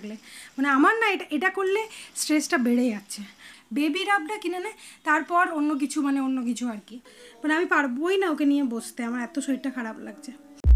থাকলে, মানে আমার না এটা করলে স্ট্রেসটা বেড়ে যাচ্ছে। বেবি রাবটা কিনে নে, তারপর অন্য কিছু আর কি, মানে আমি পারবোই না ওকে নিয়ে বসতে, আমার এত শরীরটা খারাপ লাগছে।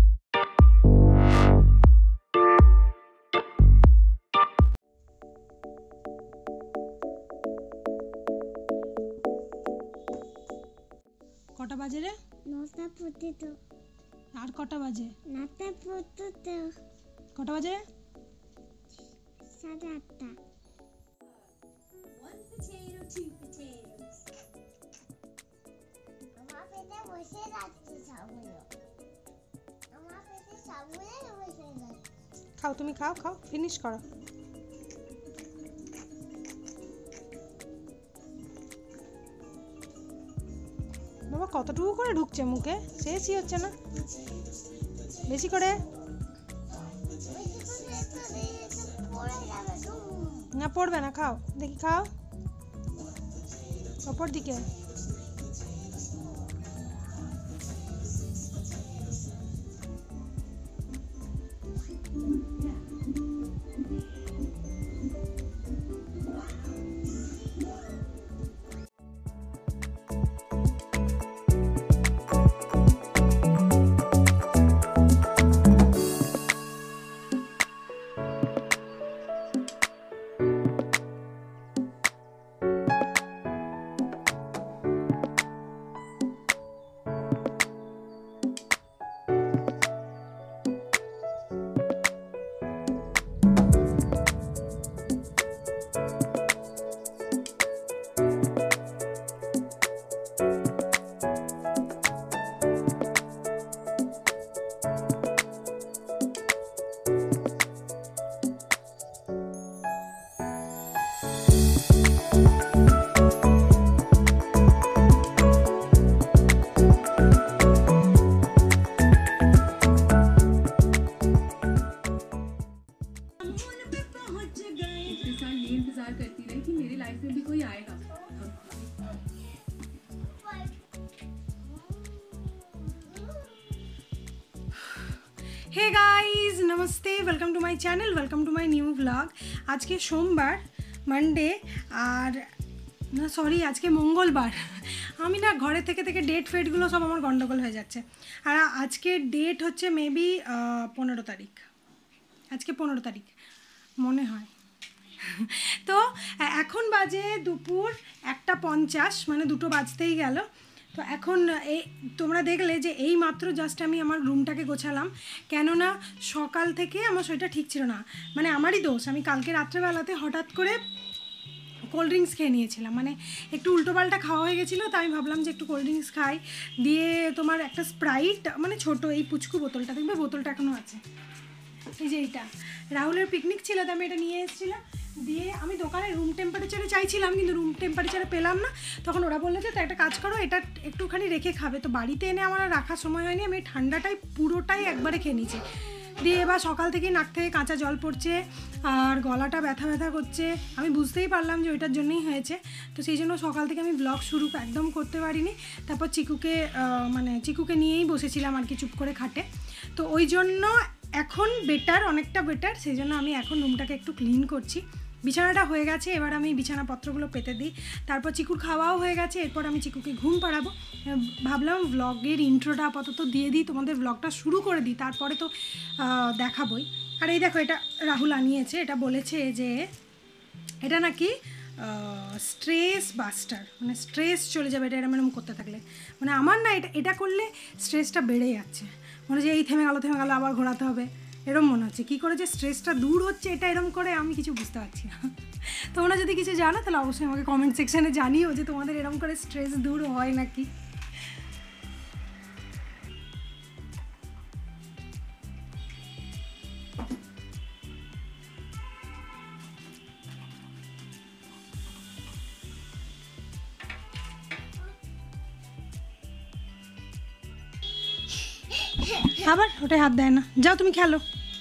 কটা বাজে রে? 9টা পর্যন্ত। আর কটা বাজে? 9টা পর্যন্ত। কটা বাজে? 8:30। আমার পেটে বসে যাচ্ছে সবগুলো, আমার পেটে সবগুলো বসে যাচ্ছে। খাও, তুমি খাও, ফিনিশ করো। বাবা কতটুকু করে ঢুকছে মুখে, শেষই হচ্ছে না, বেশি করে না, পড়বে না, খাও দেখি, খাও ওপর দিকে। करती रही कि मेरी लाइफ में भी कोई आएगा। हे गाइस, नमस्ते, welcome to my channel, welcome to my new vlog. आज के सोमवार मंडे और ना सॉरी आज के मंगलवार। আমি না ঘরে থেকে ডেট ফেটগুলো সব আমার গন্ডগোল হয়ে যাচ্ছে। আর আজকে ডেট হচ্ছে মেবি 15 তারিখ, আজকে 15 তারিখ মনে হয়। তো এখন বাজে দুপুর 1:50, মানে 2টো বাজতেই গেল। তো এখন এই তোমরা দেখলে যে এই মাত্র জাস্ট আমি আমার রুমটাকে গোছালাম, কেননা সকাল থেকে আমার শরীরটা ঠিক ছিল না, মানে আমারই দোষ। আমি কালকে রাত্রেবেলাতে হঠাৎ করে কোল্ড ড্রিঙ্কস খেয়ে নিয়েছিলাম, মানে একটু উল্টোপাল্টা খাওয়া হয়ে গেছিলো। তো আমি ভাবলাম যে একটু কোল্ড ড্রিঙ্কস খাই, দিয়ে তোমার একটা স্প্রাইট, মানে ছোটো এই পুচকু বোতলটা, দেখবে বোতলটা এখনও আছে, এই যে এইটা রাহুলের পিকনিক ছিল, তো আমি এটা নিয়ে এসেছিলাম। দিয়ে আমি দোকানে রুম টেম্পারেচারে চাইছিলাম, কিন্তু রুম টেম্পারেচারে পেলাম না। তখন ওরা বললো যে তো একটা কাজ করো, এটা একটুখানি রেখে খাবে। তো বাড়িতে এনে আমার আর রাখার সময় হয়নি, আমি ঠান্ডাটাই পুরোটাই একবারে খেয়ে নিয়েছি। দিয়ে এবার সকাল থেকেই নাক থেকে কাঁচা জল পড়ছে আর গলাটা ব্যথা ব্যথা করছে। আমি বুঝতেই পারলাম যে ওইটার জন্যই হয়েছে। তো সেই জন্য সকাল থেকে আমি ব্লগ শুরু একদম করতে পারিনি। তারপর চিকুকে নিয়েই বসেছিলাম আর কি, চুপ করে খাটে। তো ওই জন্য এখন বেটার, অনেকটা বেটার। সেই জন্য আমি এখন রুমটাকে একটু ক্লিন করছি। বিছানাটা হয়ে গেছে, এবার আমি বিছানাপত্রগুলো পেতে দিই। তারপর চিকুর খাওয়াও হয়ে গেছে, এরপর আমি চিকুকে ঘুম পাড়াবো। ভাবলাম ব্লগের ইন্ট্রোটা আপাতত দিয়ে দিই, তোমাদের ব্লগটা শুরু করে দিই, তারপরে তো দেখাবই। আর এই দেখো, এটা রাহুল আনিয়েছে, এটা বলেছে যে এটা নাকি স্ট্রেস বাস্টার, মানে স্ট্রেস চলে যাবে এটা এরম করতে থাকলে। মানে আমার না এটা করলে স্ট্রেসটা বেড়ে যাচ্ছে, মনে হচ্ছে এই থেমে গেলো আবার ঘোরাতে হবে, এরম মনে হচ্ছে। কী করে যে স্ট্রেসটা দূর হচ্ছে এটা এরম করে আমি কিছু বুঝতে পারছি না। তোমরা যদি কিছু জানো তাহলে অবশ্যই আমাকে কমেন্ট সেকশানে জানিও যে তোমাদের এরম করে স্ট্রেস দূর হয় নাকি। আবার ওটাই হাত দেয় না, যাও তুমি খেলো।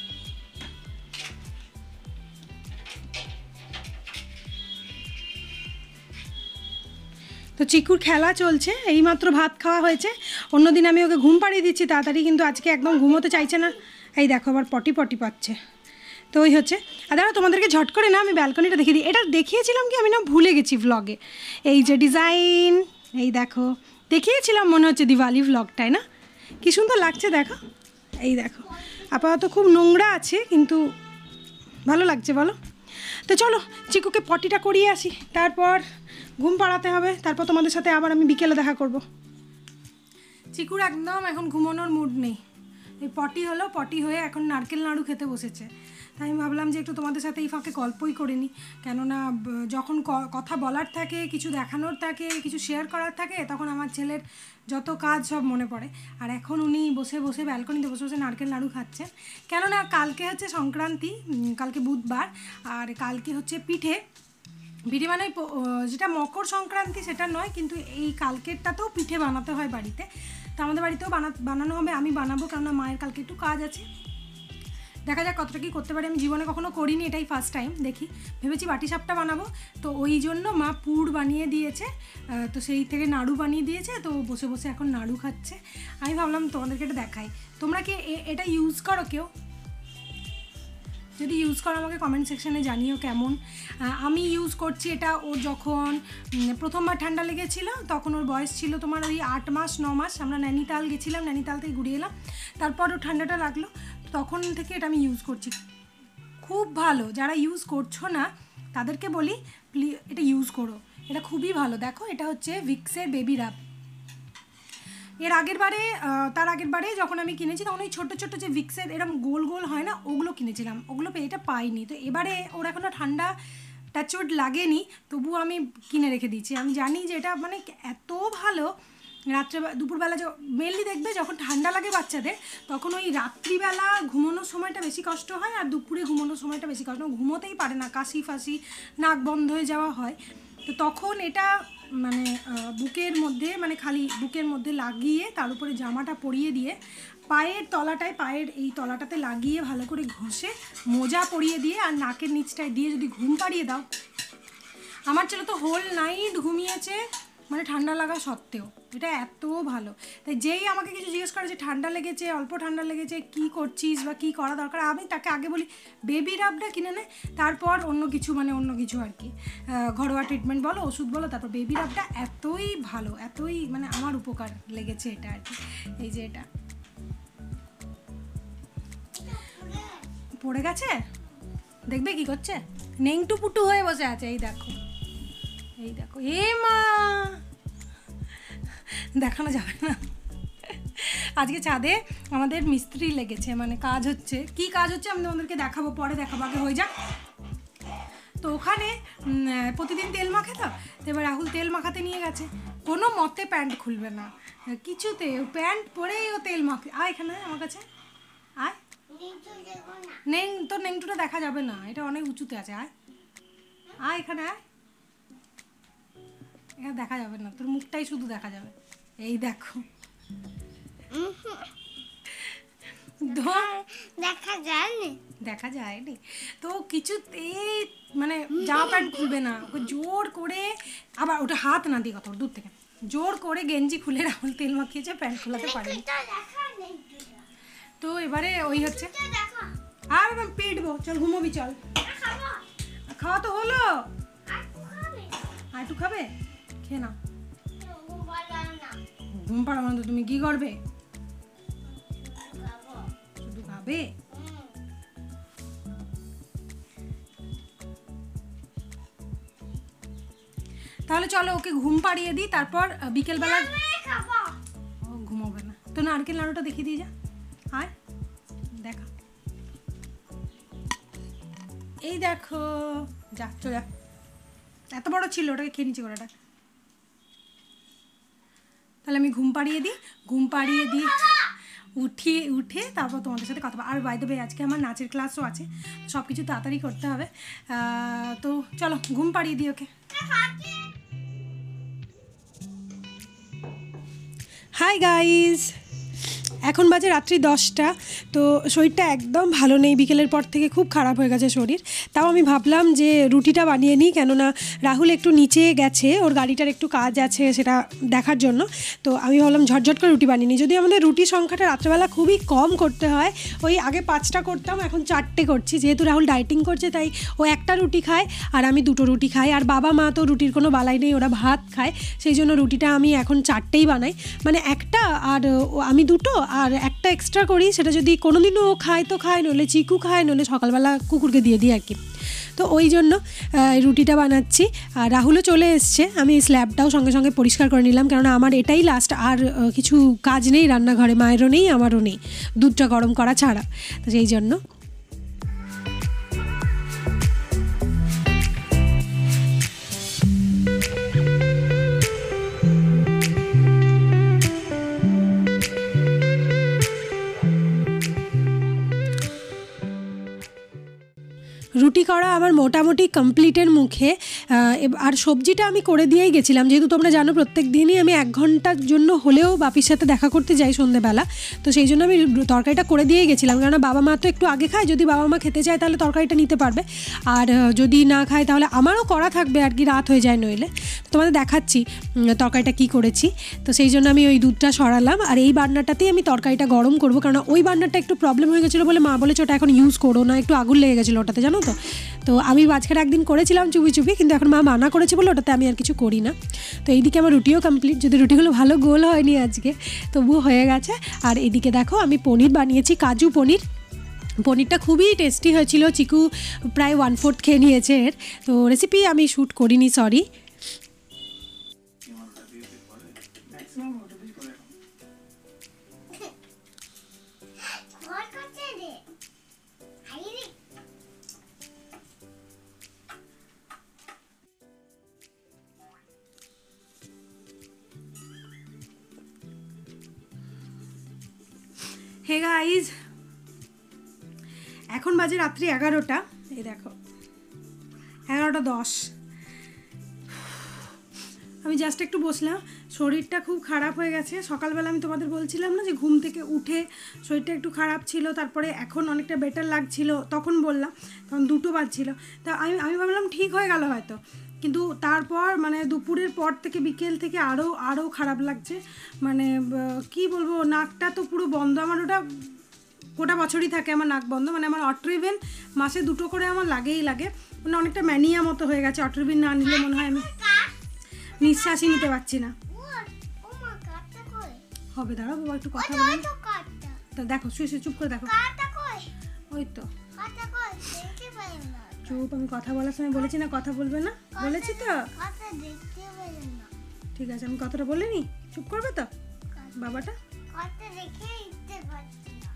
তো চিকুর খেলা চলছে, এইমাত্র ভাত খাওয়া হয়েছে। অন্যদিন আমি ওকে ঘুম পাড়িয়ে দিচ্ছি তাড়াতাড়ি, কিন্তু আজকে একদম ঘুমোতে চাইছে না। এই দেখো আবার পটি পাচ্ছে। তো ওই হচ্ছে। আর দাঁড়া তোমাদেরকে ঝট করে না আমি ব্যালকনিটা দেখিয়ে দিই। এটা দেখিয়েছিলাম কি আমি না ভুলে গেছি ভ্লগে। এই যে ডিজাইন, এই দেখো দেখিয়েছিলাম মনে হচ্ছে দিওয়ালি ভ্লগটায় না, কী সুন্দর লাগছে দেখো। এই দেখো আপাতত খুব নোংরা আছে কিন্তু ভালো লাগছে বলো। তো চলো চিকুকে পটিটা করিয়ে আসি, তারপর ঘুম পাড়াতে হবে, তারপর তোমাদের সাথে আবার আমি বিকেলে দেখা করব। চিকুর একদম এখন ঘুমানোর মুড নেই। এই পটি হলো, পটি হয়ে এখন নারকেল নাড়ু খেতে বসেছে। তাই আমি ভাবলাম যে একটু তোমাদের সাথে এই ফাঁকে গল্পই করে নিই, কেননা যখন কথা বলার থাকে, কিছু দেখানোর থাকে, কিছু শেয়ার করার থাকে, তখন আমার ছেলের যত কাজ সব মনে পড়ে। আর এখন উনি বসে বসে ব্যালকনিতে বসে বসে নারকেল নাড়ু খাচ্ছেন, কেননা কালকে হচ্ছে সংক্রান্তি, কালকে বুধবার, আর কালকে হচ্ছে পিঠে। পিঠে মানে যেটা মকর সংক্রান্তি সেটা নয়, কিন্তু এই কালকেরটাতেও পিঠে বানাতে হয় বাড়িতে। তো আমাদের বাড়িতেও বানানো হবে, আমি বানাবো, কেননা মায়ের কালকে একটু কাজ আছে। দেখা যাক কতটা কী করতে পারি, আমি জীবনে কখনো করিনি, এটাই ফার্স্ট টাইম। দেখি, ভেবেছি বাটি সাপটা বানাবো, তো ওই জন্য মা পুর বানিয়ে দিয়েছে, তো সেই থেকে নাড়ু বানিয়ে দিয়েছে, তো বসে বসে এখন নাড়ু খাচ্ছে। আমি ভাবলাম তোমাদেরকে এটা দেখাই। তোমরা কি এটা ইউজ করো কেউ? যদি ইউজ করো আমাকে কমেন্ট সেকশানে জানিও কেমন। আমি ইউজ করছি এটা। ওর যখন প্রথমবার ঠান্ডা লেগেছিল তখন ওর বয়স ছিল তোমার ওই 8 মাস 9 মাস, আমরা নৈনিতাল গেছিলাম, নৈনিতাল থেকে ঘুরে এলাম, তারপর ওর ঠান্ডাটা লাগলো, তখন থেকে এটা আমি ইউজ করছি। খুব ভালো, যারা ইউজ করছো না তাদেরকে বলি প্লিজ এটা ইউজ করো, এটা খুবই ভালো। দেখো এটা হচ্ছে ভিক্সের বেবি রাব। এর তার আগের বারে যখন আমি কিনেছি তখন ওই ছোটো ছোটো যে ভিক্সের এরকম গোল গোল হয় না, ওগুলো কিনেছিলাম, ওগুলো এটা পাইনি। তো এবারে ওর এখনও ঠান্ডা টাচউড লাগেনি, তবুও আমি কিনে রেখে দিয়েছি। আমি জানি যে এটা মানে এত ভালো। দুপুরবেলা মেনলি দেখবে যখন ঠান্ডা লাগে বাচ্চাদের, তখন ওই রাত্রিবেলা ঘুমানোর সময়টা বেশি কষ্ট হয়, আর দুপুরে ঘুমানোর সময়টা বেশি কষ্ট, ঘুমোতেই পারে না, কাশি ফাঁসি, নাক বন্ধ হয়ে যাওয়া হয়। তো তখন এটা মানে বুকের মধ্যে, মানে খালি বুকের মধ্যে লাগিয়ে তার উপরে জামাটা পরিয়ে দিয়ে পায়ের তলাটায়, পায়ের এই তলাটাতে লাগিয়ে ভালো করে ঘষে মোজা পরিয়ে দিয়ে আর নাকের নিচটায় দিয়ে যদি ঘুম পাড়িয়ে দাও, আমার ছেলে তো হোল নাইট ঘুমিয়েছে, মানে ঠান্ডা লাগা সত্ত্বেও। এটা এত ভালো। তাই যেই আমাকে কিছু জিজ্ঞেস করে যে ঠান্ডা লেগেছে, অল্প ঠান্ডা লেগেছে, কী করছিস বা কী করা দরকার, আমি তাকে আগে বলি বেবি রাবটা কিনে নে, তারপর অন্য কিছু আর কি ঘরোয়া ট্রিটমেন্ট বলো, ওষুধ বলো, তারপর বেবি রাবটা এতই ভালো, এতই মানে আমার উপকার লেগেছে এটা আর কি। এই যে এটা পড়ে গেছে, দেখবে কি করছে, নেংটু পুটু হয়ে বসে আছে। এই দেখো, এই দেখো, এ মা, দেখানো যাবে না। আজকে ছাদে আমাদের মিস্ত্রি লেগেছে, মানে কাজ হচ্ছে। কি কাজ হচ্ছে আমি তোমাদেরকে দেখাবো, পরে দেখাবো, আগে হয়ে যাক। তো ওখানে প্রতিদিন তেল মাখে, তো এবার রাহুল তেল মাখাতে নিয়ে গেছে, কোনো মতে প্যান্ট খুলবে না কিছুতে, প্যান্ট পরেই ও তেল মাখে। আয় এখানে আমার কাছে আয়, তোর নেংটুটা দেখা যাবে না, এটা অনেক উঁচুতে আছে। আয় এখানে আয়, এখানে দেখা যাবে না, তোর মুখটাই শুধু দেখা যাবে। এই দেখো, দেখা যায়নি তো কিছুতেই, মানে জামা প্যান্ট খুলবে না, ওকে জোর করে, আবার ওটা হাত না দিয়ে কথা দূর থেকে জোর করে গেঞ্জি খুলে রাহুল তেল মাখিয়েছে, প্যান্ট খোলাতে পারেনি। তো এবারে ওই হচ্ছে, আর পেটবো, চল ঘুমোবি, চল খাওয়া তো হলো, আর একটু খাবে, খেয়ে নাও। ঘুম পাড়ানো তো তুমি কি করবে, শুধু খাবে। তাহলে চলো ওকে ঘুম পাড়িয়ে দিই, তারপর বিকেলবেলা ও ঘুমোবে না। তো নারকেল নাড়ুটা দেখিয়ে দিয়ে যা, আয় দেখা, এই দেখো, যা চলে, এত বড় ছিল, ওটাকে খেয়ে নিচ্ছি ওটা। তাহলে আমি ঘুম পাড়িয়ে দিই, উঠে তারপর তোমাদের সাথে কথা বলবো। আর বাই দ্য ওয়ে আজকে আমার নাচের ক্লাসও আছে, সব কিছু তাড়াতাড়ি করতে হবে। তো চলো ঘুম পাড়িয়ে দিই ওকে। হাই গাইস, এখন বাজে রাত্রি 10টা। তো শরীরটা একদম ভালো নেই, বিকেলের পর থেকে খুব খারাপ হয়ে গেছে শরীর। তাও আমি ভাবলাম যে রুটিটা বানিয়ে নিই, কেননা রাহুল একটু নিচে গেছে, ওর গাড়িটার একটু কাজ আছে সেটা দেখার জন্য। তো আমি ভাবলাম ঝটঝট করে রুটি বানিয়ে নিই। যদি আমাদের রুটির সংখ্যাটা রাত্রেবেলা খুবই কম করতে হয়, ওই আগে 5টা করতাম, এখন 4টে করছি। যেহেতু রাহুল ডায়েটিং করছে তাই ও একটা রুটি খায় আর আমি 2টো রুটি খাই। আর বাবা মা তো রুটির কোনো বালাই নেই, ওরা ভাত খায়, সেই জন্য রুটিটা আমি এখন 4টেই বানাই। মানে একটা আর আমি 2টো আর একটা এক্সট্রা করি, সেটা যদি কোনোদিনও ও খায় তো খায়, নইলে চিকু খায়, নইলে সকালবেলা কুকুরকে দিয়ে দিই আর কি। তো ওই জন্য রুটিটা বানাচ্ছি। আর রাহুলও চলে এসছে, আমি স্ল্যাবটাও সঙ্গে সঙ্গে পরিষ্কার করে নিলাম, কেননা আমার এটাই লাস্ট, আর কিছু কাজ নেই রান্নাঘরে, মায়েরও নেই আমারও নেই, দুধটা গরম করা ছাড়া। তো সেই জন্য রুটি করা আমার মোটামুটি কমপ্লিটের মুখে। আর সবজিটা আমি করে দিয়েই গেছিলাম, যেহেতু তোমরা জানো প্রত্যেক দিনই আমি 1 ঘন্টার জন্য হলেও বাপির সাথে দেখা করতে যাই সন্ধ্যেবেলা। তো সেই জন্য আমি তরকারিটা করে দিয়েই গেছিলাম, কেননা বাবা মা তো একটু আগে খায়, যদি বাবা মা খেতে চায় তাহলে তরকারিটা নিতে পারবে, আর যদি না খায় তাহলে আমারও করা থাকবে আর কি, রাত হয়ে যায় নইলে। তোমাদের দেখাচ্ছি তরকারিটা কি করেছি। তো সেই জন্য আমি ওই দুধটা সরালাম, আর এই বার্নারটাতেই আমি তরকারিটা গরম করবো, কারণ ওই বার্নারটা একটু প্রবলেম হয়ে গেছিলো বলে মা বলেছে ওটা এখন ইউজ করো না, একটু আগুন লেগে গেছিলো ওটাতে, জানো তো। তো আমি মাঝখানে একদিন করেছিলাম চুপি চুপি, কিন্তু এখন মা মানা করেছে বলে ওটাতে আমি আর কিছু করি না। তো এইদিকে আমার রুটিও কমপ্লিট, যদি রুটিগুলো ভালো গোল হয়নি আজকে, তবুও হয়ে গেছে। আর এদিকে দেখো আমি পনির বানিয়েছি, কাজু পনির। পনিরটা খুবই টেস্টি হয়েছিল, চিকু প্রায় 1/4 খেয়ে নিয়েছে এর। তো রেসিপি আমি শ্যুট করিনি, সরি। ঘর কাছে রে আইরে হে গাইজ, এখন বাজে রাত্রি 11টা। এই দেখো 11:10। আমি জাস্ট একটু বসলাম, শরীরটা খুব খারাপ হয়ে গেছে। সকালবেলা আমি তোমাদের বলছিলাম না যে ঘুম থেকে উঠে শরীরটা একটু খারাপ ছিল, তারপরে এখন অনেকটা বেটার লাগছিল, তখন বললাম, তখন 2টো বাজছিল। তা আমি ভাবলাম ঠিক হয়ে গেল হয়তো, কিন্তু তারপর মানে দুপুরের পর থেকে বিকেল থেকে আরও খারাপ লাগছে। মানে কি বলবো, নাকটা তো পুরো বন্ধ। আমার ওটা গোটা বছরই থাকে আমার নাক বন্ধ, মানে আমার অট্রিভেন মাসে 2টো করে আমার লাগেই লাগে, মানে অনেকটা ম্যানিয়া মতো হয়ে গেছে। অট্রিভেন না নিলে মনে হয় আমি নিঃশ্বাসই নিতে পারছি না। ও মা কাটটা কই হবে, দাঁড়াও বাবা একটু কথা ওই বলি। তো কাটটা তো দেখো শুয়ে চুপ করে দেখো, কাটটা কই ওই তো কাটটা কই দেখতে পাই না চুপ। আমি কথা বলার সময় বলেছি না কথা বলবে না, বলেছি তো। কাটটা দেখতে পাই না ঠিক আছে, আমি কথাটা বলিনি, চুপ করবে তো বাবাটা। কাটটা দেখে দিতে পারছি না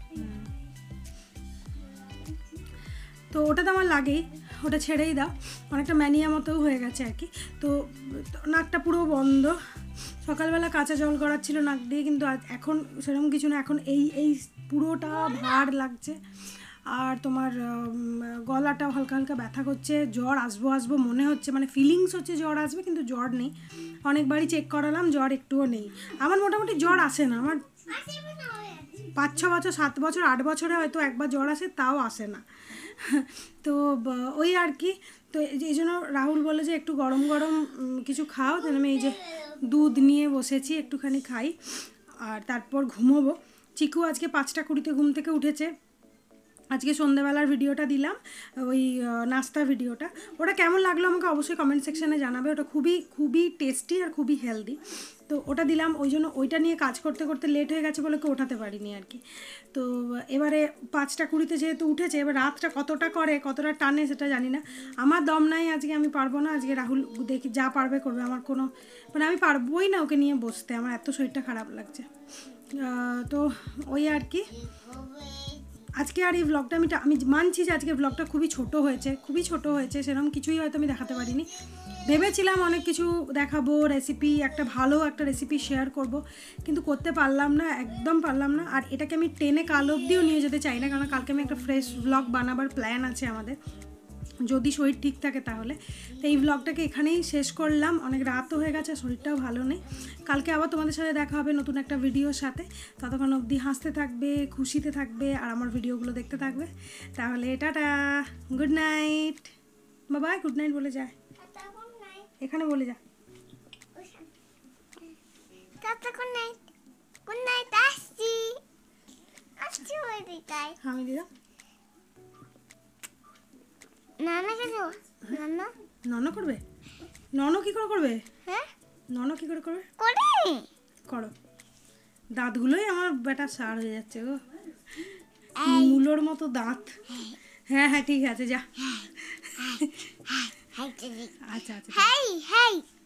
তো ওটা তো আমার লাগেই, ওটা ছেড়েই দাও, অনেকটা ম্যানিয়া মতোও হয়ে গেছে আর কি। তো নাকটা পুরো বন্ধ। সকালবেলা কাঁচা জল গড়াচ্ছিল নাক দিয়ে, কিন্তু এখন সেরকম কিছু না, এখন এই পুরোটা ভার লাগছে। আর তোমার গলাটাও হালকা হালকা ব্যথা করছে, জ্বর আসবো মনে হচ্ছে, মানে ফিলিংস হচ্ছে জ্বর আসবে, কিন্তু জ্বর নেই। অনেকবারই চেক করালাম, জ্বর একটুও নেই। আমার মোটামুটি জ্বর আসে না, আমার 5-6 বছর 7 বছর 8 বছরে হয়তো একবার জ্বর আসে, তাও আসে না। তো ওই আর কি। তো এই জন্য রাহুল বলে যে একটু গরম গরম কিছু খাও, তাহলে আমি এই যে দুধ নিয়ে বসেছি, একটুখানি খাই আর তারপর ঘুমোবো। চিকু আজকে 5টা 20-তে ঘুম থেকে উঠেছে। আজকে সন্ধ্যাবেলার ভিডিওটা দিলাম, ওই নাস্তা ভিডিওটা, ওটা কেমন লাগলো আমাকে অবশ্যই কমেন্ট সেকশানে জানাবে। ওটা খুবই খুবই টেস্টি আর খুবই হেলদি। তো ওটা দিলাম, ওই জন্য ওইটা নিয়ে কাজ করতে করতে লেট হয়ে গেছে বলে ওঠাতে পারিনি আর কি। তো এবারে 5টা 20-তে যেহেতু উঠেছে, এবার রাতটা কতটা করে কতটা টানে সেটা জানি না। আমার দম নাই আজকে, আমি পারবো না আজকে। রাহুল দেখি যা পারবে করবে, আমার কোনো মানে আমি পারবোই না ওকে নিয়ে বসতে, আমার এত শরীরটা খারাপ লাগছে। তো ওই আর কি আজকে। আর এই ব্লগটা আমি মানছি যে আজকে ব্লগটা খুবই ছোট হয়েছে, সেরকম কিছুই হয়তো আমি দেখাতে পারিনি। ভেবেছিলাম অনেক কিছু দেখাবো, রেসিপি, একটা ভালো একটা রেসিপি শেয়ার করব, কিন্তু করতে পারলাম না, একদম পারলাম না। আর এটাকে আমি টেনে কাল অবধিও নিয়ে যেতে চাই না, কারণ কালকে আমি একটা ফ্রেশ ব্লগ বানাবার প্ল্যান আছে আমাদের। যদি শরীর ঠিক থাকে তাহলে। তো এই ব্লগটাকে এখানেই শেষ করলাম, অনেক রাতও হয়ে গেছে, শরীরটাও ভালো নেই। কালকে আবার তোমাদের সাথে দেখা হবে নতুন একটা ভিডিওর সাথে। ততক্ষণ অবধি হাসতে থাকবে, খুশিতে থাকবে আর আমার ভিডিওগুলো দেখতে থাকবে। তাহলে টাটা, good night, Babai, good night বলে যায়, টাটা গুড নাইট। এখানে বলে যা। টাটা গুড নাইট। গুড নাইট আসছি। আসছি বলি তাই। আমি দিদা নানাকে দেবো। নানা নন করবে, নন কি করে করবে, হ্যাঁ নন কি করে করবে, করে করো। দাঁতগুলোই আমার বেটা সার হয়ে যাচ্ছে গো, মূলোর মতো দাঁত। হ্যাঁ হ্যাঁ ঠিক আছে, যা। হাই আচ্ছা আচ্ছা। High high